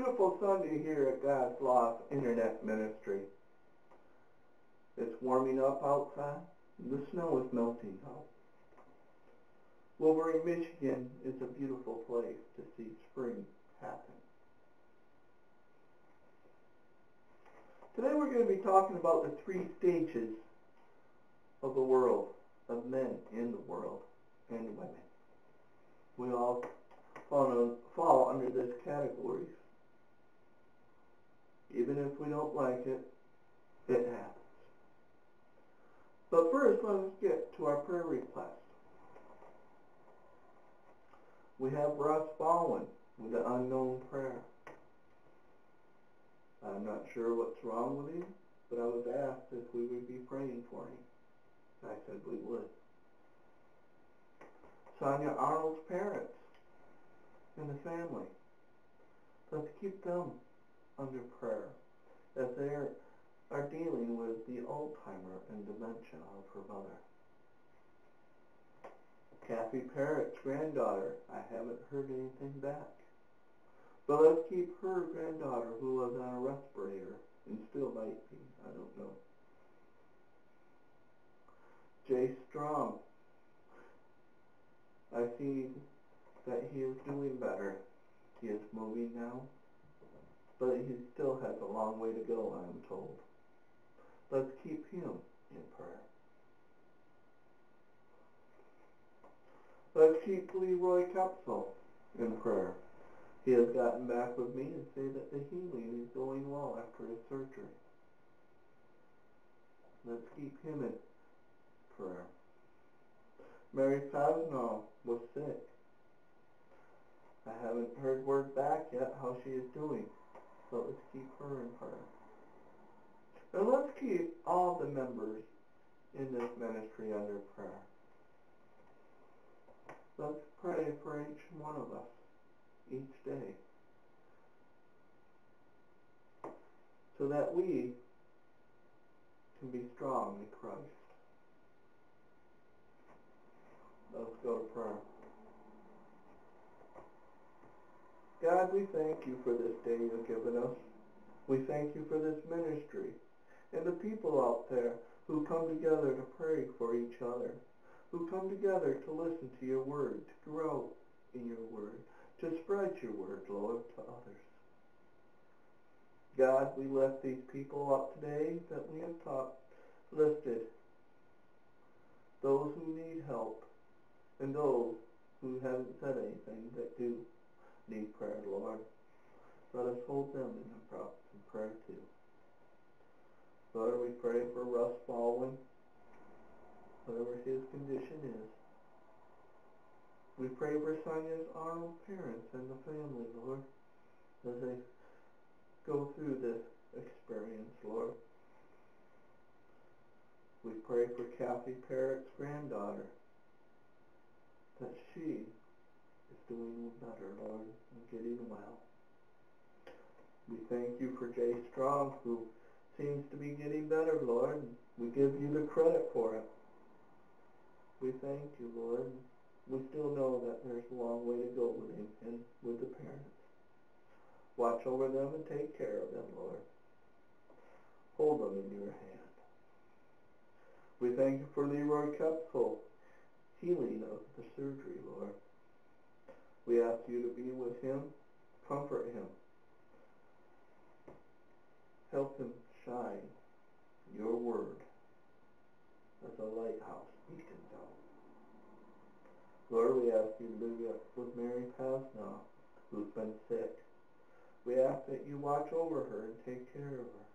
beautiful Sunday here at God's Lost Internet Ministry. It's warming up outside. The snow is melting out. Wolverine, Michigan is a beautiful place to see spring happen. Today we're going to be talking about the 3 stages of the world, of men in the world, and women. We all fall under this category. Even if we don't like it, it happens. But first, let's get to our prayer request. We have Russ Baldwin with the unknown prayer. I'm not sure what's wrong with him, but I was asked if we would be praying for him. I said we would. Sonia Arnold's parents and the family. Let's keep them under prayer as they are dealing with the Alzheimer and dementia of her mother. Kathy Parrott's granddaughter, I haven't heard anything back. But let's keep her granddaughter, who was on a respirator and still might be, I don't know. Jay Strong, I see that he is doing better. He is moving now, but he still has a long way to go, I am told. Let's keep him in prayer. Let's keep Leroy Capsule in prayer. He has gotten back with me and say that the healing is going well after his surgery. Let's keep him in prayer. Mary Paslm was sick. I haven't heard word back yet how she is doing, but let's keep her in prayer. And let's keep all the members in this ministry under prayer. Let's pray for each one of us each day so that we can be strong in Christ. Let's go to prayer. God, we thank you for this day you've given us. We thank you for this ministry and the people out there who come together to pray for each other, who come together to listen to your word, to grow in your word, to spread your word, Lord, to others. God, we lift these people up today that we have listed, those who need help and those who haven't said anything that do need prayer, Lord. Let us hold them in prayer too. Lord, we pray for Russ Baldwin, whatever his condition is. We pray for Sonia's Arnold parents and the family, Lord, as they go through this experience, Lord. We pray for Kathy Parrott's granddaughter, that she is doing better, Lord, and getting well. We thank you for Jay Strong, who seems to be getting better, Lord. We give you the credit for it. We thank you, Lord. We still know that there's a long way to go with him and with the parents. Watch over them and take care of them, Lord. Hold them in your hand. We thank you for Leroy Capsule, healing of the surgery, Lord. We ask you to be with him, comfort him, help him shine your word as a lighthouse beacon zone. Lord, we ask you to be with Mary Paslm, who's been sick. We ask that you watch over her and take care of her.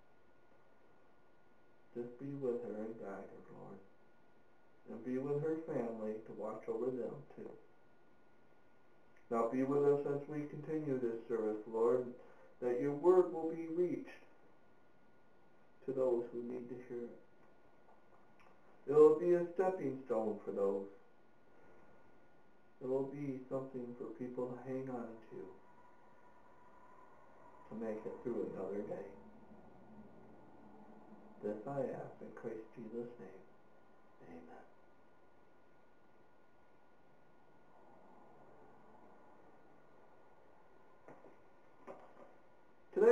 Just be with her and guide her, Lord. And be with her family to watch over them too. Now be with us as we continue this service, Lord, that your word will be reached to those who need to hear it. It will be a stepping stone for those. It will be something for people to hang on to make it through another day. This I ask in Christ Jesus' name. Amen.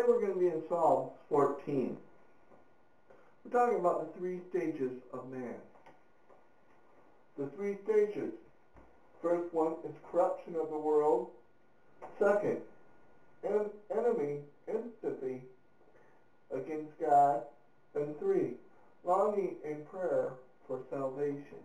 we're going to be in Psalm 14. We're talking about the three stages of man. The three stages. First one is corruption of the world. Second, enemy, empathy against God. And three, longing in prayer for salvation.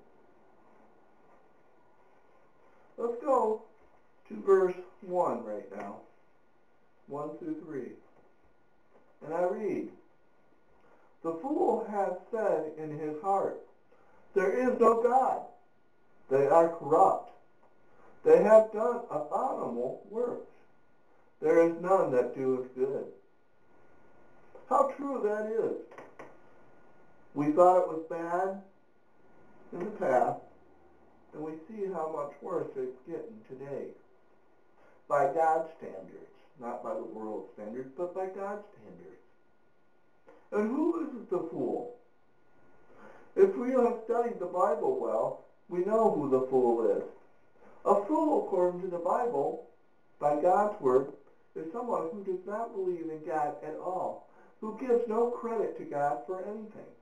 Let's go to verse 1 right now. 1 through 3. And I read, "The fool hath said in his heart, There is no God. They are corrupt. They have done abominable works. There is none that doeth good." How true that is. We thought it was bad in the past, and we see how much worse it's getting today. By God's standards. Not by the world's standards, but by God's standards. And who is the fool? If we have studied the Bible well, we know who the fool is. A fool, according to the Bible, by God's word, is someone who does not believe in God at all, who gives no credit to God for anything.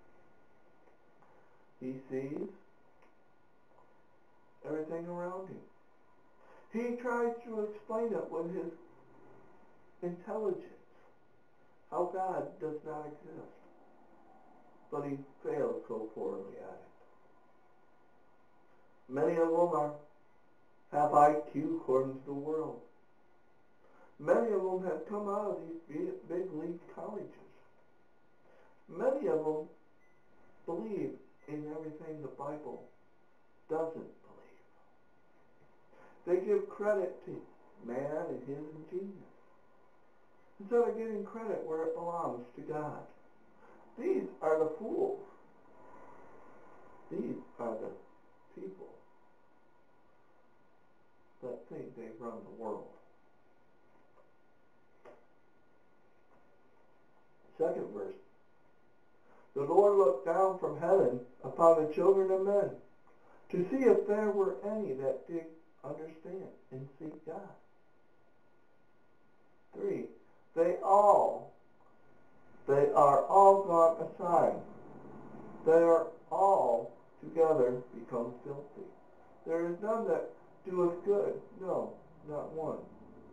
He sees everything around him. He tries to explain it with his intelligence, how God does not exist, but he fails so poorly at it. Many of them have IQ according to the world. Many of them have come out of these big league colleges. Many of them believe in everything the Bible doesn't believe. They give credit to man and his ingenious, instead of giving credit where it belongs to God. These are the fools. These are the people that think they run the world. Second verse. "The Lord looked down from heaven upon the children of men, to see if there were any that did understand and seek God." 3. They are all gone aside. They are all together become filthy. There is none that doeth good, no, not one.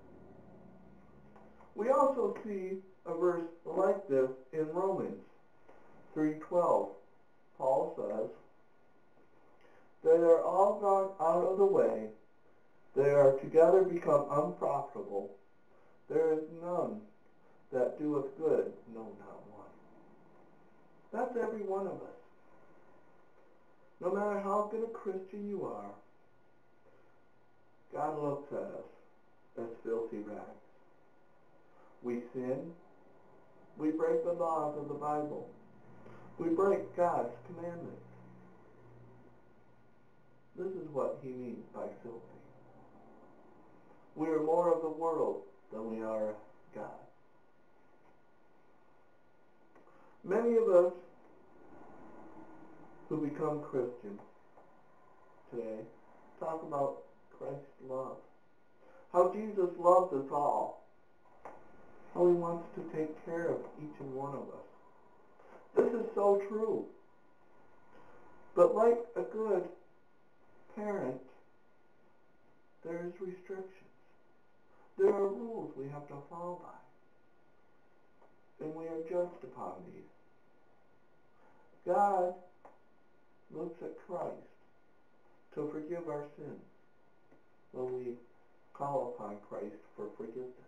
We also see a verse like this in Romans 3:12. Paul says, "They are all gone out of the way. They are together become unprofitable. There is none that doeth good, no, not one." That's every one of us. No matter how good a Christian you are, God looks at us as filthy rags. We sin. We break the laws of the Bible. We break God's commandments. This is what he means by filthy. We are more of the world than we are God. Many of us who become Christians today talk about Christ's love. How Jesus loves us all. How he wants to take care of each and one of us. This is so true. But like a good parent, there is restrictions. There are rules we have to follow by. And we are judged upon these. God looks at Christ to forgive our sins when we call upon Christ for forgiveness.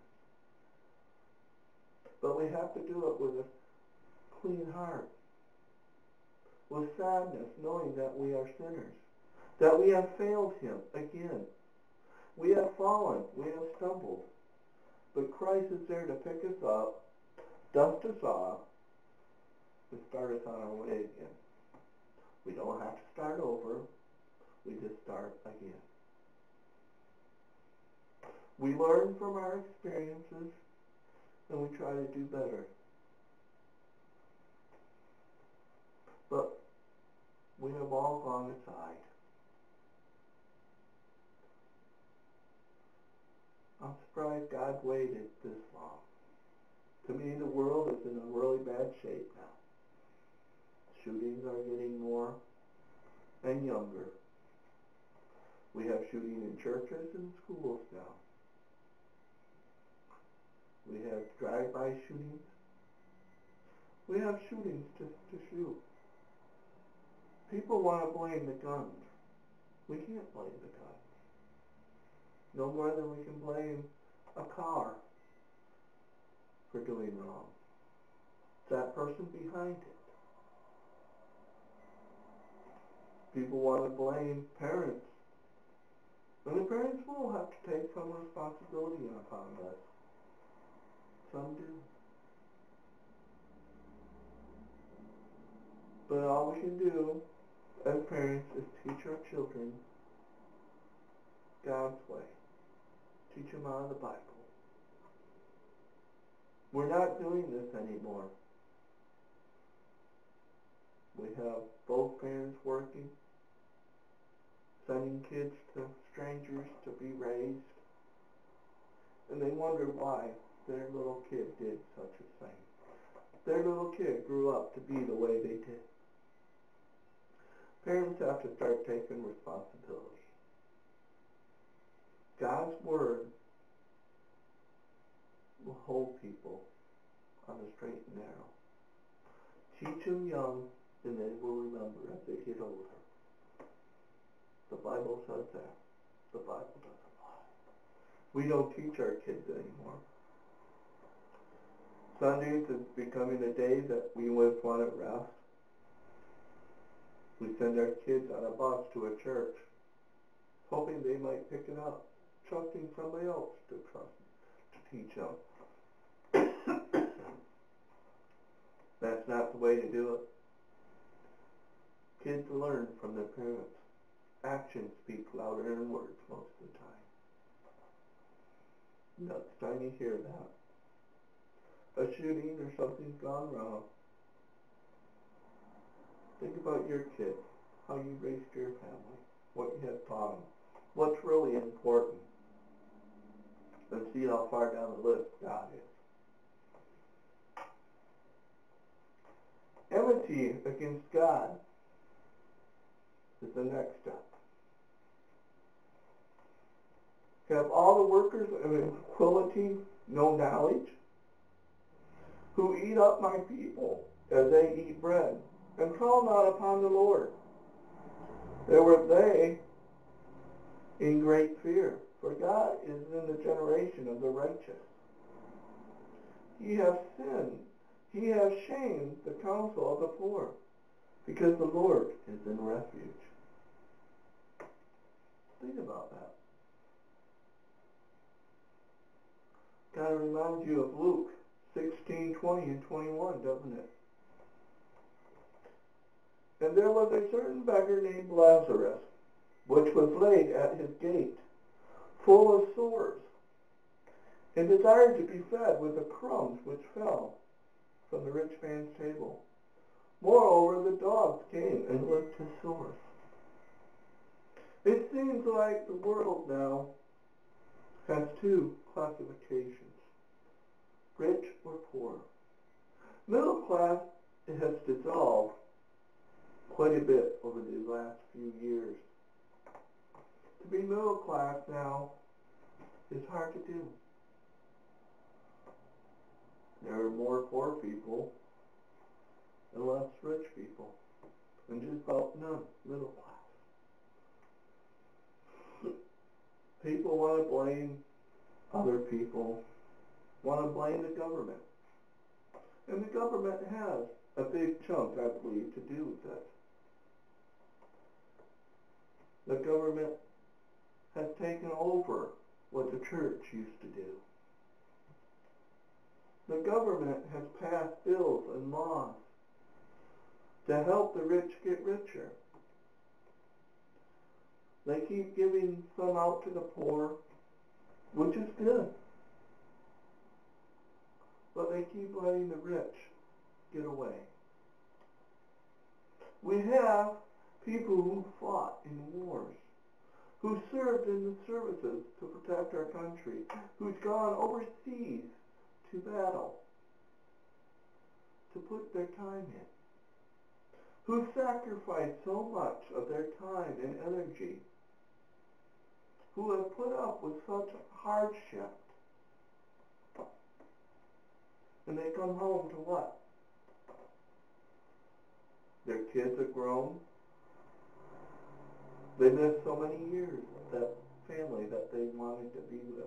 But we have to do it with a clean heart, with sadness, knowing that we are sinners, that we have failed him again. We have fallen, we have stumbled, but Christ is there to pick us up, dust us off, and start us on our way again. We don't have to start over, we just start again. We learn from our experiences, and we try to do better. But we have all gone aside. I'm surprised God waited this long. To me, the world is in a really bad shape now. Shootings are getting more and younger. We have shooting in churches and schools now. We have drive-by shootings. We have shootings just to shoot. People want to blame the guns. We can't blame the guns. No more than we can blame a car for doing wrong. It's that person behind it. People want to blame parents. And the parents will have to take some responsibility upon this. Some do. But all we can do as parents is teach our children God's way. Teach them out of the Bible. We're not doing this anymore. We have both parents working, sending kids to strangers to be raised, and they wonder why their little kid did such a thing. Their little kid grew up to be the way they did. Parents have to start taking responsibility. God's Word will hold people on the straight and narrow. Teach them young, and they will remember as they get older. The Bible says that. The Bible doesn't lie. We don't teach our kids anymore. Sundays is becoming a day that we just want to rest. We send our kids on a bus to a church, hoping they might pick it up, trusting somebody else to teach them. That's not the way to do it. Kids learn from their parents. Actions speak louder than words most of the time. Next time you hear that, a shooting or something's gone wrong, think about your kid, how you raised your family, what you have taught them, what's really important, and see how far down the list God is. Enmity against God is the next step. Have all the workers of iniquity no knowledge? Who eat up my people as they eat bread, and call not upon the Lord. There were they in great fear, for God is in the generation of the righteous. Ye have sinned, he has shamed the counsel of the poor, because the Lord is in refuge. Think about that. Kind of reminds you of Luke 16:20 and 21, doesn't it? And there was a certain beggar named Lazarus, which was laid at his gate, full of sores, and desired to be fed with the crumbs which fell from the rich man's table. Moreover, the dogs came and licked his sores. It seems like the world now has two classifications, rich or poor. Middle class has dissolved quite a bit over the last few years. To be middle class now is hard to do. There are more poor people and less rich people, and just about none middle class. People want to blame other people, want to blame the government. And the government has a big chunk, I believe, to do with this. The government has taken over what the church used to do. The government has passed bills and laws to help the rich get richer. They keep giving some out to the poor, which is good. But they keep letting the rich get away. We have people who fought in wars, who served in the services to protect our country, who's gone overseas to battle, to put their time in, who sacrifice so much of their time and energy, who have put up with such hardship, and they come home to what? Their kids are grown. They missed so many years of that family that they wanted to be with.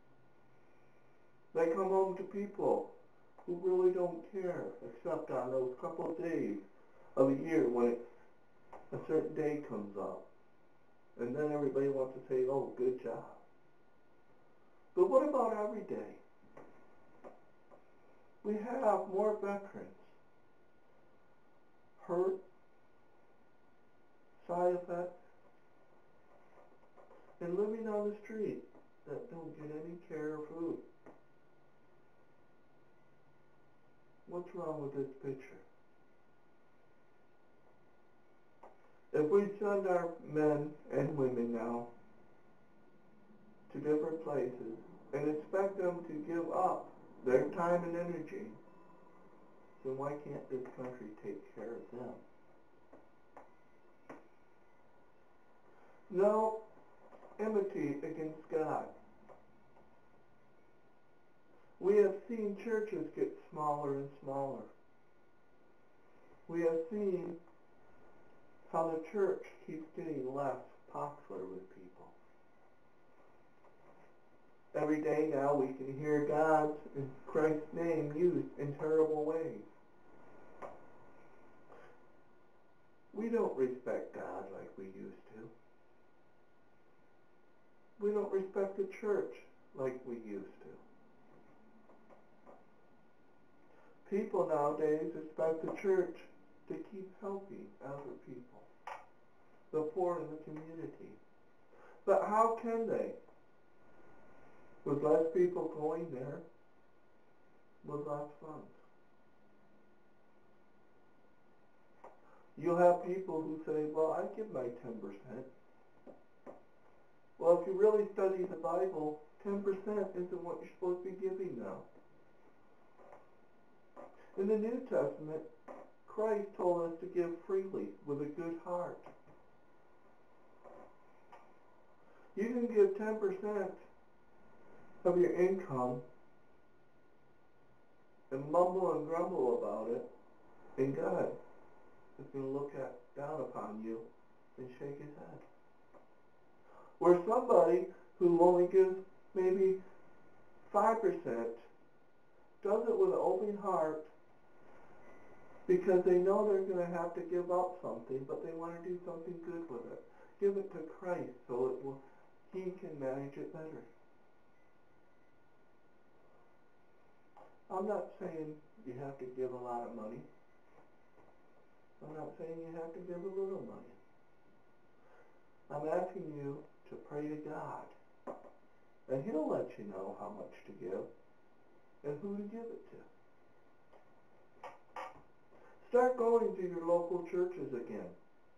They come home to people who really don't care, except on those couple of days of the year when a certain day comes up. And then everybody wants to say, oh, good job. But what about every day? We have more veterans hurt, side effects, and living on the street that don't get any care or food. What's wrong with this picture? If we send our men and women now to different places and expect them to give up their time and energy, then why can't this country take care of them? No enmity against God. We have seen churches get smaller and smaller. We have seen how the church keeps getting less popular with people. Every day now we can hear God's and Christ's name used in terrible ways. We don't respect God like we used to. We don't respect the church like we used to. People nowadays expect the church to keep helping other people, the poor in the community. But how can they? With less people going there, with less funds. You'll have people who say, well, I give my 10%. Well, if you really study the Bible, 10% isn't what you're supposed to be giving now. In the New Testament, Christ told us to give freely with a good heart. You can give 10% of your income and mumble and grumble about it, and God is going to look down upon you and shake his head. Where somebody who only gives maybe 5% does it with an open heart because they know they're going to have to give up something, but they want to do something good with it. Give it to Christ so he can manage it better. I'm not saying you have to give a lot of money. I'm not saying you have to give a little money. I'm asking you to pray to God, and he'll let you know how much to give and who to give it to. Start going to your local churches again.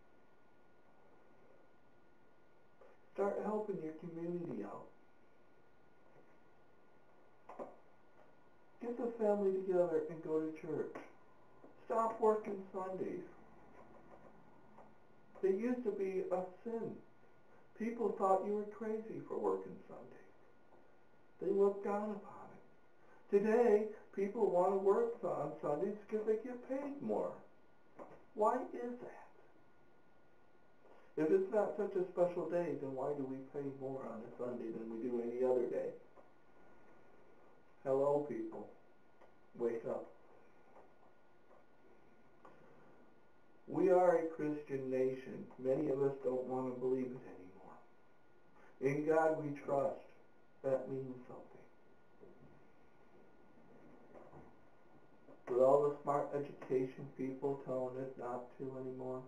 Start helping your community out. Get the family together and go to church. Stop working Sundays. It used to be a sin. People thought you were crazy for working Sundays. They looked down upon it. Today, people want to work on Sundays because they get paid more. Why is that? If it's not such a special day, then why do we pay more on a Sunday than we do any other day? Hello, people. Wake up. We are a Christian nation. Many of us don't want to believe it anymore. In God we trust. That means something. With all the smart education people telling us not to anymore,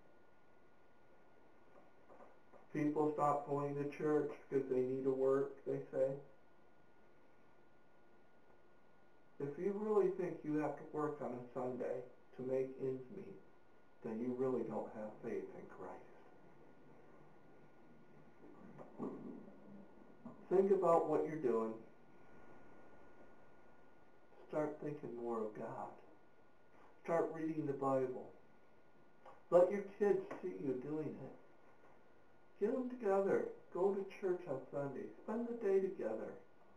people stop going to church because they need to work, they say. If you really think you have to work on a Sunday to make ends meet, then you really don't have faith in Christ. Think about what you're doing. Start thinking more of God. start reading the Bible. Let your kids see you doing it. Get them together. Go to church on Sunday. Spend the day together.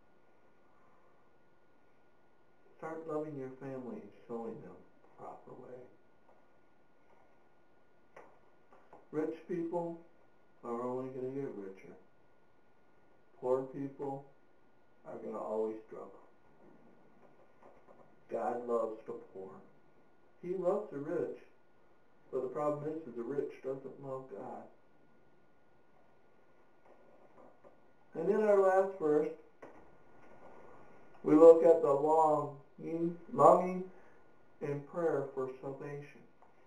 Start loving your family and showing them the proper way. Rich people are only going to get richer. Poor people are going to always struggle. God loves the poor. He loves the rich. But the problem is the rich doesn't love God. And in our last verse, we look at the longing and prayer for salvation.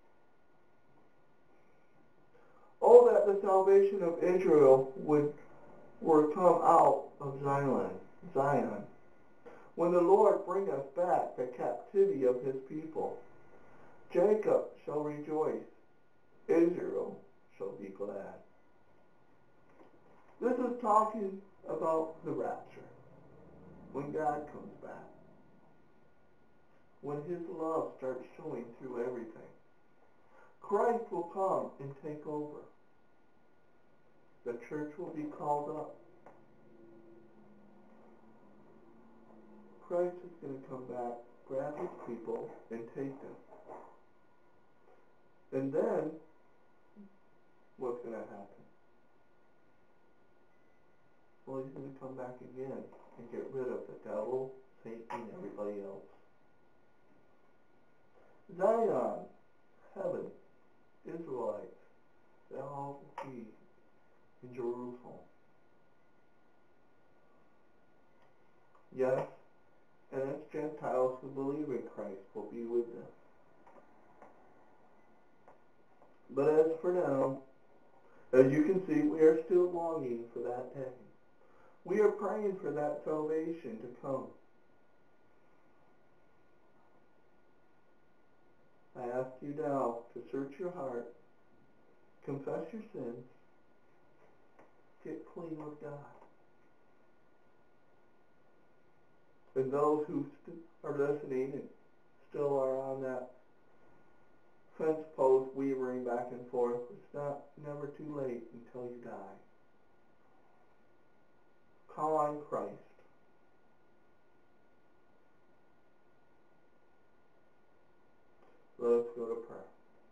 Oh, that the salvation of Israel would come out of Zion. When the Lord bring us back the captivity of his people, Jacob shall rejoice, Israel shall be glad. This is talking about the rapture, when God comes back, when his love starts showing through everything. Christ will come and take over. The church will be called up. Christ is going to come back, grab his people, and take them. And then, what's going to happen? Well, he's going to come back again and get rid of the devil, Satan, and everybody else. Zion, heaven, Israelites, they all will be in Jerusalem. Yes, and as Gentiles who believe in Christ will be with them. But as for now, as you can see, we are still longing for that day. We are praying for that salvation to come. I ask you now to search your heart, confess your sins, get clean with God. And those who are listening and still are on that fence post wavering back and forth, it's never too late until you die. Call on Christ. Let us go to prayer.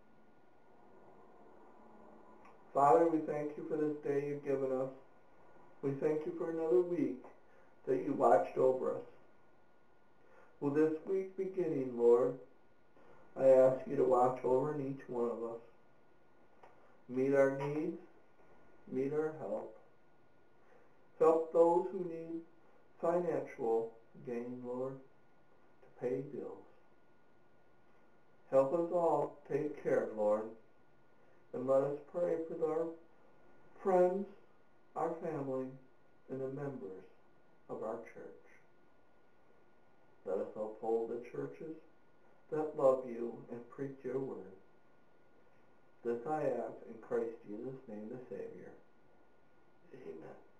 Father, we thank you for this day you've given us. We thank you for another week that you watched over us. With this week beginning, Lord, I ask you to watch over each one of us. Meet our needs, meet our help. Help those who need financial gain, Lord, to pay bills. Help us all take care, Lord, and let us pray for our friends, our family, and the members of our church. Let us uphold the churches that love you and preach your word. This I ask in Christ Jesus' name, the Savior. Amen.